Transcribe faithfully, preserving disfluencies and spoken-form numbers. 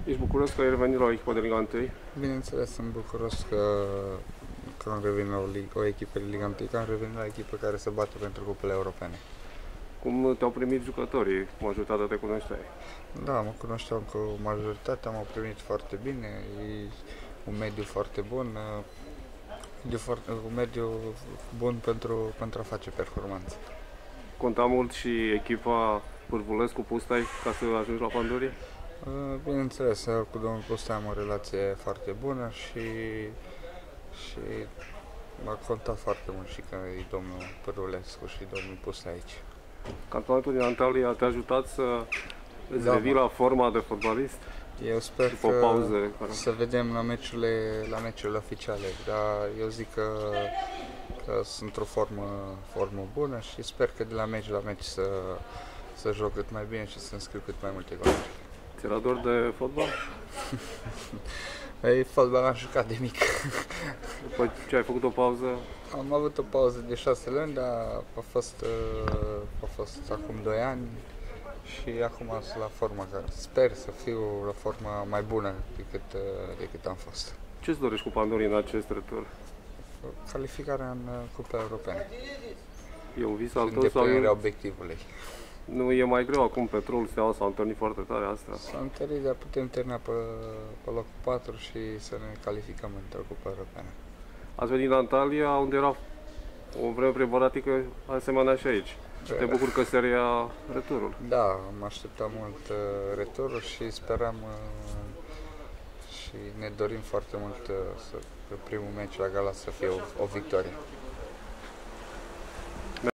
Ești bucuros că ai revenit la o echipă de Liga unu? Bineînțeles, sunt bucuros că, că am revenit la o, o echipă de Liga unu, că am revenit la o echipă care se bate pentru cupele europene. Cum te-au primit jucătorii? Majoritatea te cunoșteai. Da, mă cunoșteam cu majoritatea, m-au primit foarte bine, e un mediu foarte bun, mediu foarte, un mediu bun pentru, pentru a face performanță. Conta mult și echipa Pârvulescu-Pustai ca să ajungi la Pandurii? Bineînțeles, cu domnul Pustai am o relație foarte bună și, și m-a contat foarte mult și că e domnul Pârvulescu și domnul Pustai aici. Campionatul din Antalya te-a ajutat să îți Da, revii mă. la forma de fotbalist? Eu sper După că o pauză, care... să vedem la meciurile, la meciurile oficiale, dar eu zic că, că sunt într-o formă, formă bună și sper că de la meci la meci să, să joc cât mai bine și să înscriu cât mai multe goluri. Ți-era dor de fotbal? Ei, fotbal am jucat de mic. După ce ai făcut o pauză? Am avut o pauză de șase luni, dar a fost, a fost acum doi ani și acum sunt la forma care sper să fiu la forma mai bună decât, decât am fost. Ce-ți dorești cu Pandurii în acest retur? Calificarea în Cupa Europeană. E un vis al tău sau Îndeplinirea e... obiectivului. Nu e mai greu acum, Petrol, Steaua s-au întâlnit foarte tare asta. S-a întâlnit, dar putem termina pe, pe locul patru și să ne calificăm într-o Cupa Europeană. Ați venit la Antalya, unde era o vreme prevaratică asemenea și aici. Te bucur că se reia returul. Da, am așteptat mult uh, returul și speram uh, și ne dorim foarte mult uh, să, pe primul meci la Gala să fie o, o victorie.